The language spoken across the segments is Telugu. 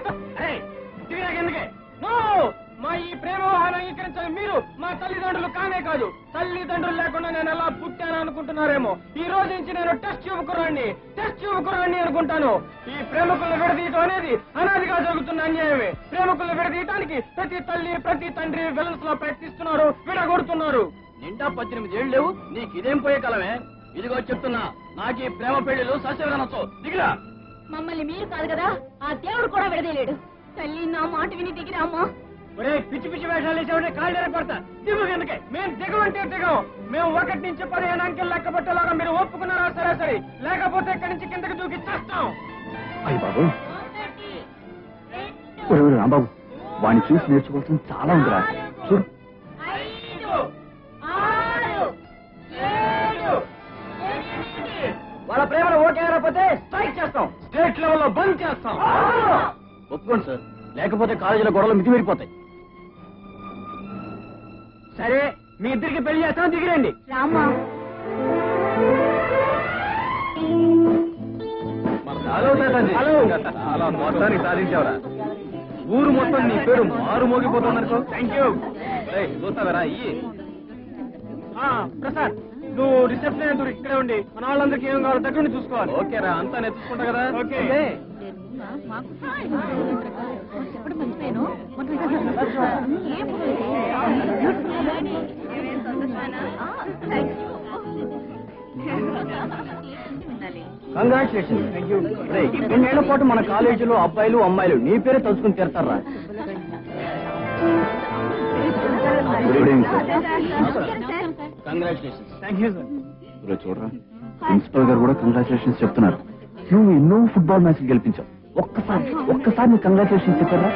ఎందుకే మా ఈ ప్రేమ వ్యవహారం అంగీకరించాలి మీరు మా తల్లిదండ్రులు కానే కాదు. తల్లిదండ్రులు లేకుండా నేను ఎలా పుట్టాను అనుకుంటున్నారేమో. ఈ రోజు నుంచి నేను టెస్ట్ యువకురాన్ని అనుకుంటాను. ఈ ప్రేమకులను విడదీయటం అనేది అనాదిగా జరుగుతున్న అన్యాయమే. ప్రేమకులను విడదీయటానికి ప్రతి తల్లి ప్రతి తండ్రి వెల్స్ లో ప్రయత్నిస్తున్నారు, విడగొడుతున్నారు. నిండా 18 ఏళ్ళు లేవు, నీకు ఇదేం పోయే కాలమే. ఇదిగో చెప్తున్నా, నాకు ఈ ప్రేమ పెళ్లిలు సస్యవనొచ్చు. దిగిరా. మమ్మల్ని మీరు కాదు కదా, ఆ దేవుడు కూడా విడదీయలేడు. తల్లి నా మాట విని దిగిరామ్మా. ఒరే పిచ్చి పిచ్చి వేషాలు వేసేవాడే కాళ్ళ పడతా. దిగు ఎందుకే? మేము దిగమంటే దిగం. మేము 1 నుంచి 15 అంకెలు లెక్క పట్టేలాగా మీరు ఒప్పుకున్నారా? సరే లేకపోతే ఇక్కడి నుంచి కిందకి దూకి చేస్తాం. అయ్య బాబు, రాంబాబు వాడిని చూసి నేర్చుకోవాల్సింది చాలా ఉందిరా. చూడు, వాళ్ళ ప్రేమలో ఓకే రాకపోతే స్ట్రైక్ చేస్తాం, స్టేట్ లెవెల్లో బంద్ చేస్తాం. ఒప్పుకోండి సార్, లేకపోతే కాలేజీలో గొడవలు మితిమీరిపోతాయి. సరే, మీ ఇద్దరికి పెళ్లి చేస్తాం, దిగిరండి. రామా హలో, మొత్తానికి సాధించావురా. ఊరు మొత్తం నీ పేరు మారు మోగిపోతుందనుకో. Thank you. చూస్తావరా ప్రసాద్, నువ్వు రిసెప్షన్ ఎదురు ఇక్కడే ఉండి మన వాళ్ళందరికీ ఏం కావాలో దగ్గర చూసుకోవాలి. ఓకేరా, అంతా నేను చూసుకుంటా కదా. ఓకే. చెప్పడం మర్చిపోయాను. కంగ్రాచులేషన్. Thank you. 2 ఏళ్ల పాటు మన కాలేజీలో అబ్బాయిలు అమ్మాయిలు నీ పేరే తలుచుకుని తీరతారా. Good evening sir. Congratulation. Thank you sir. చూడరా, ప్రిన్సిపల్ గారు కూడా కంగ్రాచులేషన్స్ చెప్తున్నారు. నువ్వు ఎన్నో ఫుట్బాల్ మ్యాచ్లు గెలిపించావు. ఒక్కసారి నీ కంగ్రాచులేషన్స్ చెప్పారా?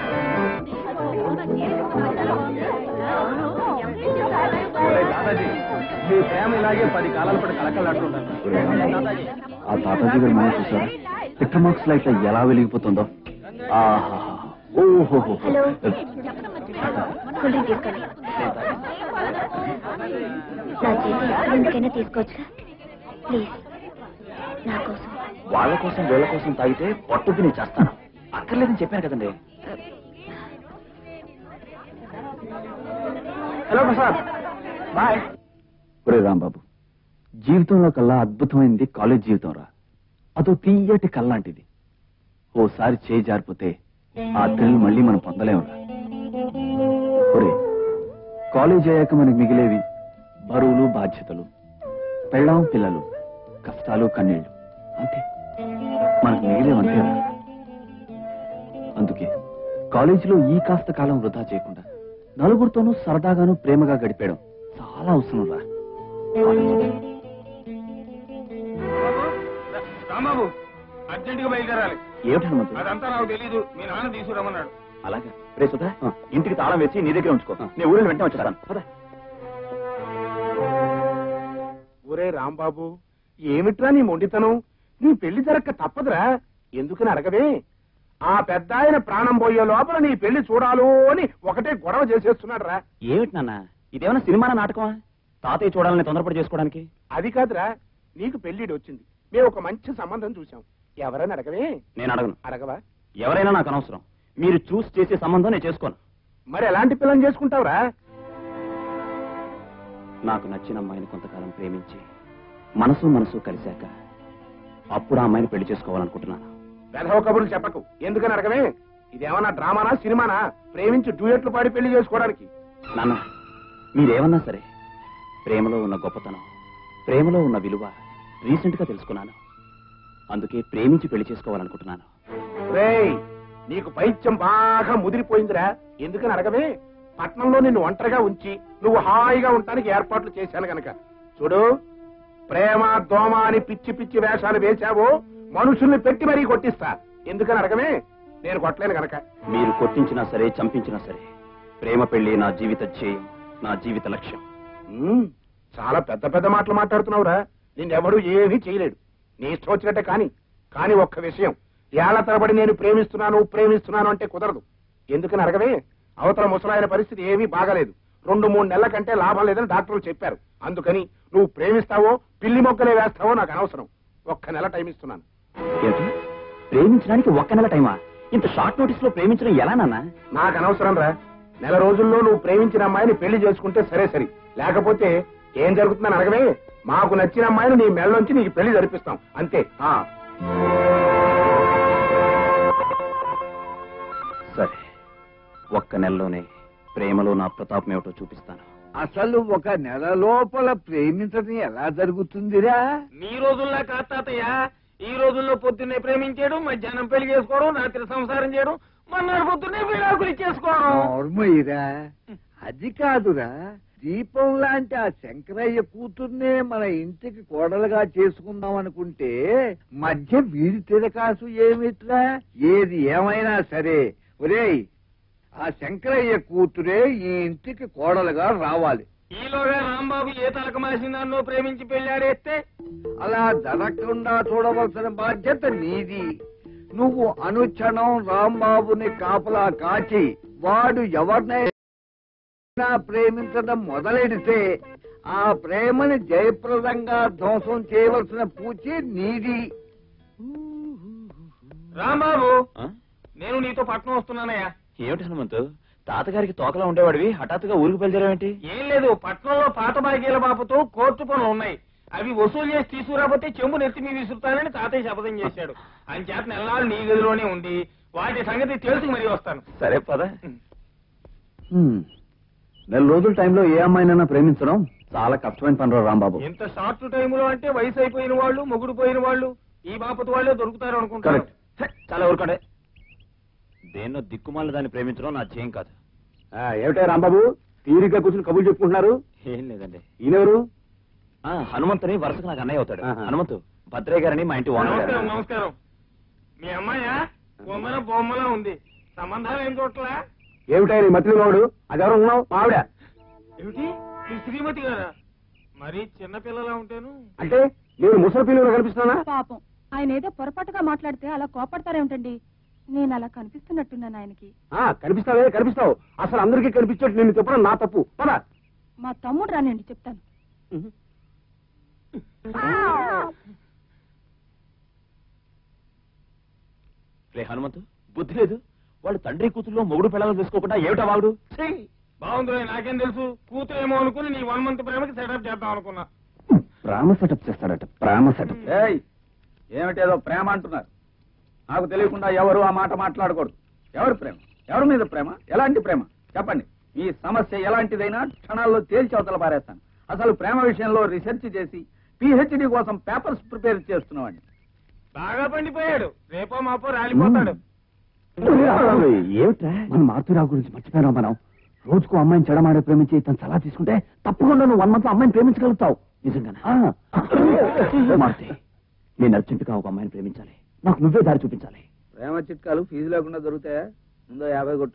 దాదాజీ, మీ ప్రేమ ఇలాగే 10 కాలాల పాటు కలకలాడుతుంటారు. ఆ తాతాజీ గారు మనం చూసారా, పిక్టర్ మార్క్స్ లైట్ ఎలా వెలిగిపోతుందో. ఓహో, హలో, తీసుకోండి. నా చేతి ఎందుకైనా తీసుకోవచ్చుగా ప్లీజ్, నా కోసం. వాళ్ళ కోసం వీళ్ళ కోసం తాగితే పట్టుకు నేను చేస్తాను. అక్కర్లేదని చెప్పాను కదండి. Hello Prasad, bye. ఒరే రాంబాబు, జీవితంలో కల్లా అద్భుతమైంది కాలేజ్ జీవితం రా. అదో తీయటి కల్లాంటిది. ఓసారి చేయి జారిపోతే ఆ థ్రిల్ మళ్ళీ మనం పొందలేమురా. ఒరే, కాలేజ్ అయ్యాక మనకి మిగిలేవి బరువులు, బాధ్యతలు, పెళ్ళాం, పిల్లలు, కష్టాలు, కన్నీళ్లు, అంతే. మనకు మిగిలేవంతేరా. అందుకే కాలేజీలో ఈ కాస్త కాలం వృధా చేయకుండా నలుగురితోనూ సరదాగాను ప్రేమగా గడిపేయడం చాలా అవసరం రా. రాంబాబు, అర్జెంట్ గా బయలుదేరాలి. ఏమిటి హనుమంతు? అదంతా నాకు తెలీదు, మీ నాన్న తీసుకురమ్మన్నాడు. అలాగా. రే సుధా, ఇంటికి తాళం వేసి నీ దగ్గర ఉంచుకో. నేను ఊరిని వెంటనే వచ్చేస్తాను. ఒరే రాంబాబు, ఏమిట్రా నీ మొండితనం? నీ పెళ్లి జరక్క తప్పదురా. ఎందుకని అడగవే? ఆ పెద్ద ఆయన ప్రాణం పోయే లోపల నీ పెళ్లి చూడాలు అని ఒకటే గొడవ చేసేస్తున్నాడు రా. ఏమిటి నాన్న, ఇదేమన్నా సినిమా నాటకమా? తాతయ్య చూడాలని తొందరపడి చేసుకోవడానికి. అది కాదురా, నీకు పెళ్లిడి వచ్చింది, మేము ఒక మంచి సంబంధం చూసాం. ఎవరైనా అడగవే? నేను అడగను. అడగవా? ఎవరైనా నాకు అనవసరం. మీరు చూసి చేసే సంబంధం నేను చేసుకోను. మరి ఎలాంటి పిల్లని చేసుకుంటావురా? నాకు నచ్చిన అమ్మాయిని కొంతకాలం ప్రేమించి మనసు కలిశాక అప్పుడు ఆ అమ్మాయిని పెళ్లి చేసుకోవాలనుకుంటున్నాను. వెధవ కబుర్లు చెప్పకు. ఎందుకని అడగవే? ఇదేమన్నా డ్రామానా, సినిమానా? ప్రేమించి డ్యూయెట్లు పాడి పెళ్లి చేసుకోవడానికి. నాన్న, మీరేమన్నా సరే, ప్రేమలో ఉన్న గొప్పతనం, ప్రేమలో ఉన్న విలువ రీసెంట్ గా తెలుసుకున్నాను. అందుకే ప్రేమించి పెళ్లి చేసుకోవాలనుకుంటున్నాను. రేయ్, నీకు పైత్యం బాగా ముదిరిపోయిందిరా. ఎందుకని అడగవే? పట్నంలో నిన్ను ఒంటరిగా ఉంచి నువ్వు హాయిగా ఉండటానికి ఏర్పాట్లు చేశాను గనక. చూడు, ప్రేమ దోమ అని పిచ్చి పిచ్చి వేషాలు వేశావో మనుషుల్ని పెట్టి మరీ కొట్టిస్తా. ఎందుకని అడగవే? నేను కొట్టలేను గనక. మీరు కొట్టించినా సరే, చంపించినా సరే, ప్రేమ పెళ్లి నా జీవిత ధ్యేయం, నా జీవిత లక్ష్యం. చాలా పెద్ద పెద్ద మాటలు మాట్లాడుతున్నావురా. నిన్నెవడూ ఏమీ చేయలేడు. నీ ఇష్టం వచ్చినట్టే కానీ ఒక్క విషయం, ఏళ్ల తరబడి నేను ప్రేమిస్తున్నాను అంటే కుదరదు. ఎందుకని అడగవే? అవతల ముసలాయన పరిస్థితి ఏమీ బాగలేదు. 2-3 నెలల కంటే లాభం లేదని డాక్టర్లు చెప్పారు. అందుకని నువ్వు ప్రేమిస్తావో పిల్లి మొక్కలే వేస్తావో నాకు అనవసరం. 1 నెల టైం ఇస్తున్నాను. ఏంటి, ప్రేమించడానికి 1 నెల టైమా? ఇంత షార్ట్ నోటీస్ లో ప్రేమించడం ఎలా నాన్న? నాకు అనవసరం రా. నెల రోజుల్లో నువ్వు ప్రేమించిన అమ్మాయిని పెళ్లి చేసుకుంటే సరే సరి, లేకపోతే ఏం జరుగుతుందని అడగవే. మాకు నచ్చిన అమ్మాయిని నీ మెళ్ళలోంచి నీకు పెళ్లి జరిపిస్తాం అంతే. సరే, ఒక్క నెలలోనే ప్రేమలో నా ప్రతాపం ఏమిటో చూపిస్తాను. అసలు ఒక నెల లోపల ప్రేమించడం ఎలా జరుగుతుందిరా? మీ రోజుల్లో కాదు తాతయ్య. ఈ రోజుల్లో పొద్దున్నే ప్రేమించేయడం, మధ్యాహ్నం పెళ్లి చేసుకోవడం, రాత్రి సంసారం చేయడం, మన్నాడు పొద్దున్నే విడాకులు చేసుకోవడం. నోర్మయ్యరా, అది కాదురా. దీపం లాంటి ఆ శంకరయ్య కూతుర్నే మన ఇంటికి కోడలుగా చేసుకుందాం అనుకుంటే మధ్య వీడి తిరకాసు ఏమిట్రా? ఏది ఏమైనా సరే ఒరేయ్, ఆ శంకరయ్య కూతురే ఈ ఇంటికి కోడలుగా రావాలి. ఈలోగా రాంబాబు ఏ తలక మాసిందాన్నో ప్రేమించి పెళ్లాడేస్తే అలా జరగకుండా చూడవలసిన బాధ్యత నీది. నువ్వు అనుక్షణం రాంబాబుని కాపలా కాచి వాడు ఎవరినైనా ప్రేమించడం మొదలెడితే ఆ ప్రేమని జయప్రదంగా ధ్వంసం చేయవలసిన పూచి నీది. రాంబాబు, నేను నీతో పట్నం వస్తున్నానయ్యా. ఏమిటి హనుమంతు, తాతగారికి తోకలా ఉండేవాడివి హఠాత్తుగా ఊరికి బయలుదేరావేంటి? ఏం లేదు, పట్నంలో పాత బాకీల బాబుతో కోర్టు పనులు ఉన్నాయి. అవి వసూలు చేసి తీసుకురాబోతే చెంబు నెత్తి మీ విసురుతానని తాతయ్య శపథం చేశాడు. అని చేత నెలలు నీ గదిలోనే ఉండి వాటి సంగతి తెలుసు మరీ వస్తాను. సరే పద. నెల రోజుల టైంలో ఏ అమ్మాయినైనా ప్రేమించడం చాలా కష్టమైన పని రాంబాబు. ఇంత షార్ట్ టైంలో అంటే వయసు అయిపోయిన వాళ్ళు, మొగుడు పోయిన వాళ్ళు, ఈ బాపతి వాళ్ళే దొరుకుతారు అనుకుంటారు. చాలా ఊరుకోండి. దేన్నో దిక్కుమాల దాన్ని ప్రేమించడం నా చేయం కాదు. ఏమిటా రాంబాబు తీరిగ్గా కూర్చుని కబుర్లు చెప్పుకుంటున్నారు? ఏం లేదండి. ఈయనెవరు? హనుమంతుని వరుసకు నాకు అన్నయ్య అవుతాడు. హనుమంతు భద్రయ్య గారని మా ఇంటి ఓనర్. నమస్కారం. నమస్కారం. మీ అమ్మాయా? బొమ్మల బొమ్మలా ఉంది. సంబంధాలు ఏం చూడట్లా? ఏమిటా నీ మత్రి వాడు? అదెవరు ఉన్నావు? ఆవిడ ఏమిటి? మీ శ్రీమతి గారా? మరి చిన్నపిల్లలా ఉంటాను అంటే నేను ముసలి పిల్లలు కనిపిస్తున్నా? పాపం, ఆయన ఏదో పొరపాటుగా మాట్లాడితే అలా కోపడతారేమిటండి? నేను అలా కనిపిస్తున్నట్టున్నాను ఆయనకి. కనిపిస్తావే, కనిపిస్తావు. అసలు అందరికీ కనిపించేట్టు నిన్ను చెప్పడం నా తప్పు. పద. మా తమ్ముడు రానండి, చెప్తాను. రే హనుమంతు, బుద్ధి లేదు. వాడు తండ్రి కూతుల్లో మొగుడు పిల్లలు తీసుకోకుండా ఏమిటా వాడు? బాగుంది, నాకేం తెలుసు. కూతురేమో అనుకుని నీ 1 month ప్రేమకి సెటప్ చేద్దాం అనుకున్నా. ప్రేమ సెటప్ చేస్తాడట. ప్రేమ సెటప్. ఏమిటేదో ప్రేమ అంటున్నారు. నాకు తెలియకుండా ఎవరు ఆ మాట మాట్లాడకూడదు. ఎవరు ప్రేమ? ఎవరి మీద ప్రేమ? ఎలాంటి ప్రేమ? చెప్పండి. ఈ సమస్య ఎలాంటిదైనా క్షణాల్లో తేల్చి అవతల పారేస్తాను. అసలు ప్రేమ విషయంలో రీసెర్చ్ చేసి PhD కోసం పేపర్స్ ప్రిపేర్ చేస్తున్నామండి. బాగా పండిపోయాడు. రేపో మాపో రాలిపోతాడు. ఏమిట్రా మన మారుతిరావు గురించి మర్చిపోయినా? మనం రోజుకు అమ్మాయిని చెడమాడే ప్రేమించి తను సలహా తీసుకుంటే తప్పకుండా నువ్వు 1 month అమ్మాయిని ప్రేమించగలుగుతావు. నిజంగానే మారుతి, నేను అర్జెంటుగా ఒక అమ్మాయిని ప్రేమించాలి. నాకు నువ్వే దారి చూపించాలి. ప్రేమ చిట్కాలు ఫీజు లేకుండా దొరుకుతాయా? ముందో 50 కొట్టు.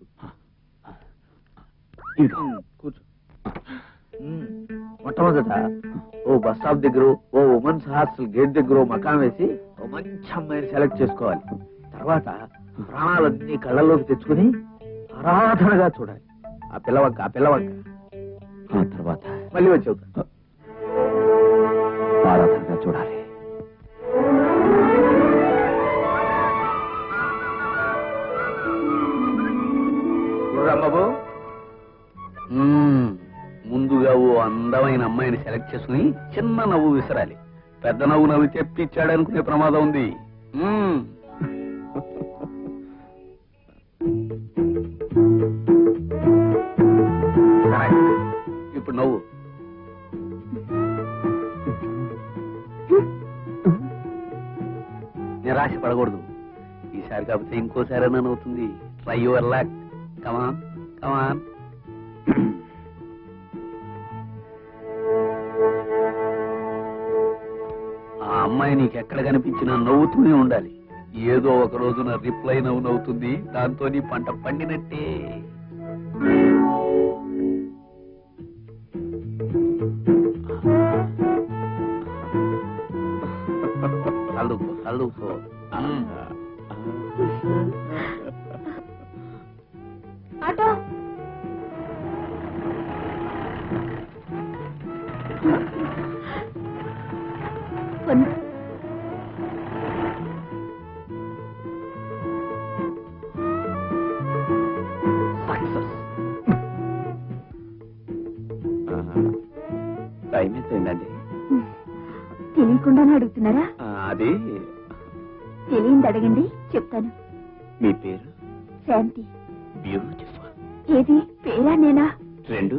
కూర్చో. మొట్టమొదట ఓ బస్ స్టాప్ దగ్గర, ఓ ఉమెన్స్ హాస్టల్ గేట్ దగ్గర మకాం వేసి ఓ మంచి అమ్మాయిని సెలెక్ట్ చేసుకోవాలి. తర్వాత ప్రాణాలన్నీ కళ్ళల్లోకి తెచ్చుకుని ఆరాధనగా చూడాలి. ఆ పిల్లవంక ఆ తర్వాత మళ్ళీ వచ్చి అవుతా. ఆరాధనగా చూడాలి. రాంబాబు, ముందుగా ఓ అందమైన అమ్మాయిని సెలెక్ట్ చేసుకుని చిన్న నవ్వు విసరాలి. పెద్ద నవ్వు నవ్వితే పిచ్చాడనుకునే ప్రమాదం ఉంది. ఇప్పుడు నవ్వు. నిరాశ పడకూడదు. ఈసారి కాకపోతే ఇంకోసారైనా నవ్వుతుంది. Try your luck. Come on come on. ఆ అమ్మాయి నీకెక్కడ కనిపించినా నవ్వుతూనే ఉండాలి. ఏదో ఒక రోజున రిప్లై నవ్వుతుంది. దాంతో నీ పంట పండినట్టే. తల్లుకో తల్లుకో. Auto time ఎంతైందండి? తెలియకుండానే అడుగుతున్నారా? అది తెలియంది అడగండి, చెప్తాను. మీ పేరు? శాంతి. బ్యూటిఫుల్. ఏది పేరా నేనా? రెండు.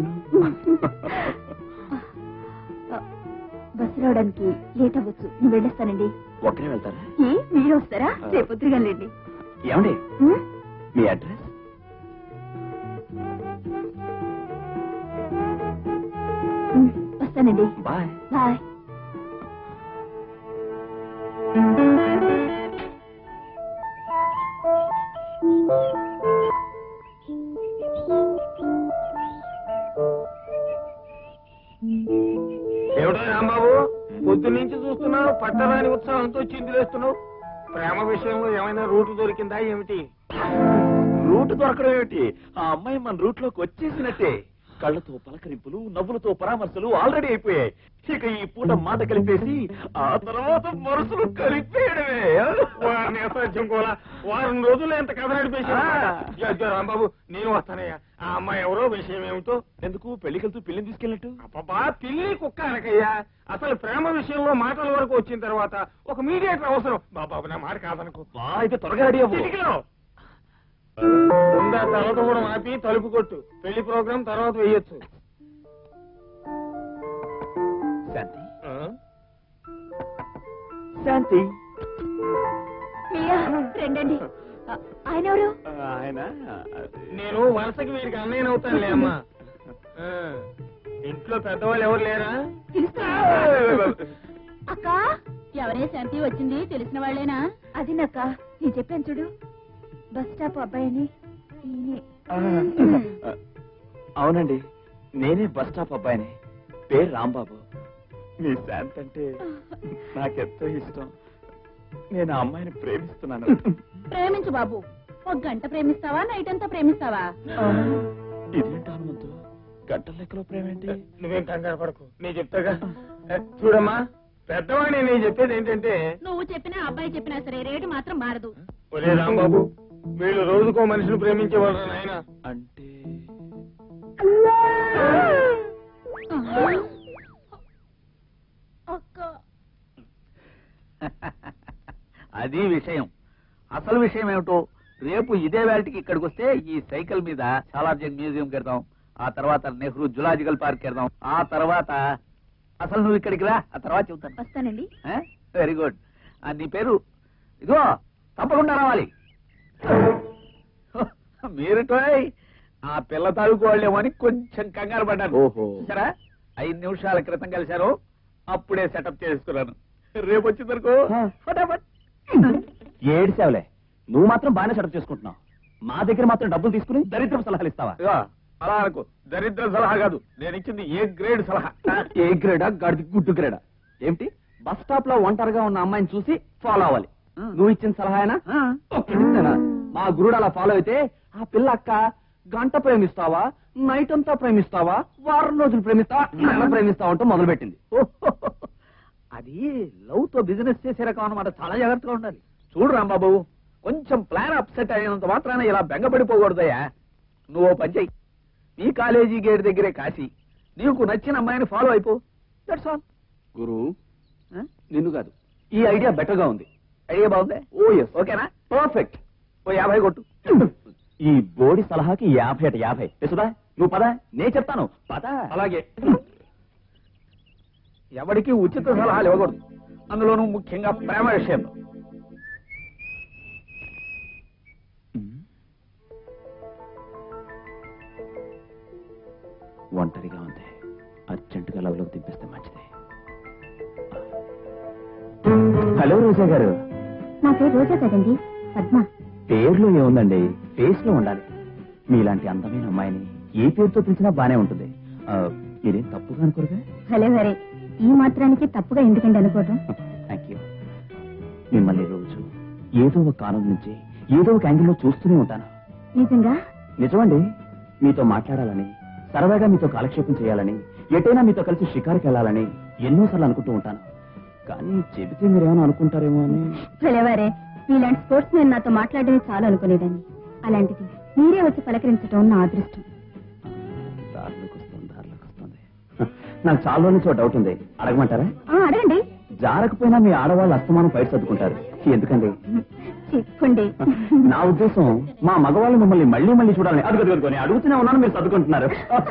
బస్సు రావడానికి లేట్ అవ్వచ్చు, నువ్వు వెళ్ళొస్తానండి. ఒక్కరే వెళ్తారా? మీరు వస్తారా? రేపొద్దుగాలండి. ఏమండి మీ అడ్రస్? వస్తానండి. బాయ్. బాయ్. ఏమిటో రాంబాబు, పొద్దు నుంచి చూస్తున్నావు, పట్టరాని ఉత్సాహంతో చిందులేస్తున్నావు. ప్రేమ విషయంలో ఏమైనా రూట్ దొరికిందా ఏమిటి? రూట్ దొరకడం ఏమిటి? ఆ అమ్మాయి మన రూట్ లోకి వచ్చేసినట్టే. కళ్ళతో పలకరింపులు, నవ్వులతో పరామర్శలు ఆల్రెడీ అయిపోయాయి. ఇక ఈ పూట మాట కలిపేసి ఆ తర్వాత మనసులు కలిపేయడమే. వారిని అసాధ్యం కూడా వారం రోజులు ఎంత కథ నడిపేసి. రాంబాబు నేను వస్తానయ్యా. ఆ అమ్మాయి ఎవరో, విషయం ఏమిటో? ఎందుకు పెళ్లికెళ్తూ పిల్లిని తీసుకెళ్ళట్టు? అబ్బా, పిల్లి కుక్క అనకయ్యా. అసలు ప్రేమ విషయంలో మాటల వరకు వచ్చిన తర్వాత ఒక మీడియేటర్ అవసరం. బాబాబు నా మాట కాదనుకో. అయితే త్వరగా రెడీ అవ్వు. చిటికలో ముందా తర్వాత కూడా ఆపి తలుపు కొట్టు. పెళ్లి ప్రోగ్రాం తర్వాత వేయొచ్చు. శాంతి, శాంతి. రండి. ఆయన ఎవరు? ఆయన నేను వరుసకి వీరికి అన్నయ్య అవుతానులే అమ్మా. ఇంట్లో పెద్దవాళ్ళు ఎవరు లేరా? అక్క, ఎవరే శాంతి వచ్చింది? తెలిసిన వాళ్ళేనా? అది నాక, నేను చెప్పాను చూడు, బస్ స్టాప్ అబ్బాయిని. అవునండి, నేనే బస్ స్టాప్ అబ్బాయిని. పేరు రాంబాబు. మీ శాంతి అంటే నాకెంతో ఇష్టం. నేను ఆ అమ్మాయిని ప్రేమిస్తున్నాను. ప్రేమించు బాబు. ఒక గంట ప్రేమిస్తావా, నైట్ అంతా ప్రేమిస్తావా? ఇదేంటి హనుమంతు, గంటల లెక్కలో ప్రేమేంటి? నువ్వేం కంగారు పడకు, నేను చెప్తాగా. చూడమ్మా, పెద్దవాడిని నేను చెప్పేది ఏంటంటే, నువ్వు చెప్పినా అబ్బాయి చెప్పినా సరే రేటు మాత్రం మారదు. ఒరే రాంబాబు, వీళ్ళు రోజుకో మనిషిని ప్రేమించేవాళ్ళు నాయన. అంటే అది విషయం. అసలు విషయం ఏమిటో రేపు ఇదే వేళకి ఇక్కడికి వస్తే ఈ సైకిల్ మీద సాలార్జంగ్ మ్యూజియం కెడదాం, ఆ తర్వాత నెహ్రూ జులాజికల్ పార్క్ కెడదాం, ఆ తర్వాత అసలు నువ్వు ఇక్కడికి రా, ఆ తర్వాత చెబుతాను. వస్తానండి. Very good. నీ పేరు? ఇదిగో తప్పకుండా రావాలి. మీరు ఆ పిల్ల తాలూకు వాళ్ళేమో అని కొంచెం కంగారు పడ్డాను. ఓహో. సరే, 5 నిమిషాల క్రితం కలిశారు, అప్పుడే సెటప్ చేసుకున్నాను. రేపు వచ్చిందనుకో ఫటాఫట్. ఏడిసేవలే, నువ్వు మాత్రం బాగానే సెటప్ చేసుకుంటున్నావు. మా దగ్గర మాత్రం డబ్బులు తీసుకుని దరిద్రం సలహాలు ఇస్తావా? అలా అనుకో, దరిద్ర సలహా కాదు, నేను ఇచ్చింది ఏ గ్రేడ్ సలహా. ఏ గ్రేడా, గడిది గుడ్డు గ్రేడా? ఏమిటి, బస్ స్టాప్ లో ఒంటరిగా ఉన్న అమ్మాయిని చూసి ఫాలో అవ్వాలి? నువ్వు ఇచ్చిన సలహానా? మా గురుడు అలా ఫాలో అయితే ఆ పిల్ల అక్క గంట ప్రేమిస్తావా, నైట్ అంతా ప్రేమిస్తావా, వారం రోజులు ప్రేమిస్తావా, నెల ప్రేమిస్తావా అంటూ మొదలుపెట్టింది. అది లవ్ తో బిజినెస్ చేసే రకం అన్నమాట. చాలా జాగ్రత్తగా ఉండాలి. చూడు రాంబాబు, కొంచెం ప్లాన్ అప్సెట్ అయినంత మాత్రాన ఇలా బెంగపడిపోకూడదయ్యా. నువ్వు పని చెయ్యి, నీ కాలేజీ గేట్ దగ్గరే కాసి నీకు నచ్చిన అమ్మాయిని ఫాలో అయిపో. That's all. గురు, నిన్ను కాదు, ఈ ఐడియా బెటర్ గా ఉంది. ఐడియా బాగుంది? ఓ ఎస్, ఓకేనా? పర్ఫెక్ట్. ఓ 50 కొట్టు. ఈ బోడి సలహాకి 50 యశోదా, నువ్వు పద, నేను చెప్తాను, పద. అలాగే. ఎవరికి ఉచిత సలహాలు ఇవ్వకూడదు, అందులోనూ ముఖ్యంగా ప్రేమ విషయంలో. ఒంటరిగా ఉంది, అర్జెంటుగా లవ్లోకి దింపిస్తే మంచిది. హలో రోజా గారు. నా పేరు రోజా కదండి, పద్మ. పేర్లో ఏముందండి, ఫేస్ లో ఉండాలి. మీలాంటి అందమైన అమ్మాయిని ఏ పేరుతో పిలిచినా బానే ఉంటుంది. మీరేం తప్పుగా అనుకోరుగా? హలో హరే, ఈ మాత్రానికి తప్పుగా ఎందుకండి అనుకోవటం? Thank you. మిమ్మల్ని రోజు ఏదో ఒక కారణం నుంచి ఏదో ఒక యాంగిల్లో చూస్తూనే ఉంటాను. నిజంగా? నిజమండి. మీతో మాట్లాడాలని, సరదాగా మీతో కాలక్షేపం చేయాలని, ఎటైనా మీతో కలిసి షికారుకి వెళ్ళాలని ఎన్నోసార్లు అనుకుంటూ ఉంటాను. కానీ చెబితే మీరేమైనా అనుకుంటారేమో అని. హలోవారే, ఇలాంటి స్పోర్ట్స్ నేను నాతో మాట్లాడమే చాలా అనుకునేదాన్ని. అలాంటిది మీరే వచ్చి పలకరించడం నా అదృష్టం. దారిలోకి వస్తుంది. నాకు చాలా రోజుల నుంచి డౌట్ ఉంది, అడగమంటారా? అడగండి. జారకపోయినా మీ ఆడవాళ్ళు అస్తమానం బయట సర్దుకుంటారు, ఎందుకండి? చెప్పండి. నా ఉద్దేశం మా మగవాళ్ళు మిమ్మల్ని మళ్ళీ మళ్ళీ చూడాలని అడుగుతుకొని అడుగుతూనే ఉన్నాను, మీరు సర్దుకుంటున్నారు.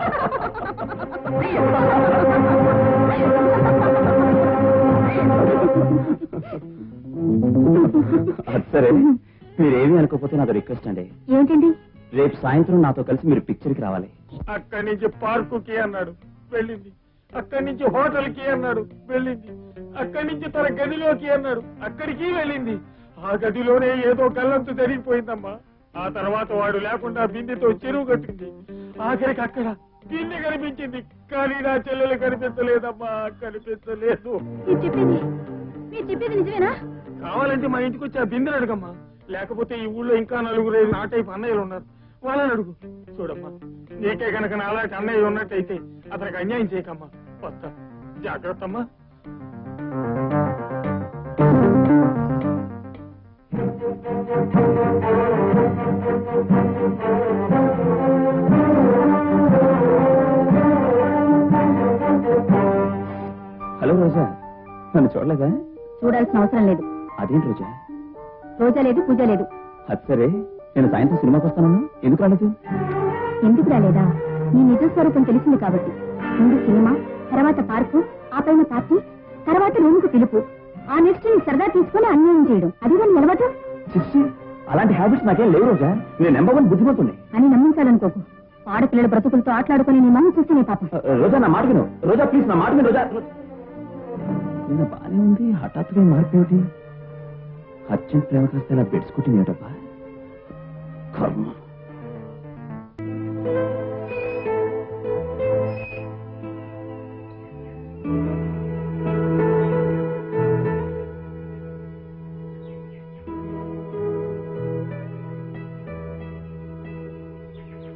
సరే, మీరేమీ అనుకోకపోతే నాతో రిక్వెస్ట్ అండి. ఏంటండి? రేపు సాయంత్రం నాతో కలిసి మీరు పిక్చర్కి రావాలి. అక్కడి నుంచి పార్కుకి అన్నాడు, వెళ్ళింది. అక్కడి నుంచి హోటల్ కి అన్నాడు, వెళ్ళింది. అక్కడి నుంచి తన గదిలోకి అన్నాడు, అక్కడికి వెళ్ళింది. ఆ గదిలోనే ఏదో కళ్ళంతు జరిగిపోయిందమ్మా. ఆ తర్వాత వాడు లేకుండా బిందెతో చెరువు కట్టింది. ఆఖరికి అక్కడ బిందె కనిపించింది, కానీ నా చెల్లెలు కనిపించలేదమ్మా, కనిపించలేదు. మీరు చెప్పేది నిజమేనా? కావాలంటే మా ఇంటికి వచ్చి ఆ బిందెను అడుగమ్మా, లేకపోతే ఈ ఊళ్ళో ఇంకా 4 నా టైపు అన్నయ్యలు ఉన్నారు, వాళ్ళని అడుగు. చూడమ్మా, నీకే కనుక నాలాంటి అన్నయ్య ఉన్నట్టయితే అతనికి అన్యాయం చేయకమ్మా. వస్తా, జాగ్రత్త అమ్మా. హలో రోజా, నన్ను చూడలేదా? చూడాల్సిన అవసరం లేదు. అదేంటి రోజా? రోజా లేదు, పూజ లేదు. అది సరే, నేను సాయంత్రం సినిమాకి వస్తానన్నా, ఎందుకు రాలేదు? ఎందుకు రాలేదా? నీ నిజ స్వరూపం తెలిసింది కాబట్టి. ముందు సినిమా, తర్వాత పార్కు, ఆ పైన పార్టీ, తర్వాత రూముకు పిలుపు, ఆ నెక్స్ట్ నీ సరదా తీసుకుని అన్యాయం చేయడం, అది కానీ అలవాటు. చిచ్చి, అలాంటి హ్యాబిట్స్ నాకేం లేవు రోజా. నేను నెంబర్ 1 బుద్ధిమంతుని అని నమ్మించాలనుకోకు. ఆడపిల్లల బ్రతుకులతో ఆటలాడుకుని నీ మమ్మీ చూస్తే నీ పాపం. రోజా, నా మాట విను. రోజా ప్లీజ్, నా మాట విను రోజా. నిన్న బానే ఉంది, హఠాత్తుగా మార్పేమిటి? అర్జెంట్ ప్రేమ కాస్త ఇలా బెడ్స్ కుట్టింది ఏమిటబ్బా? కర్మ.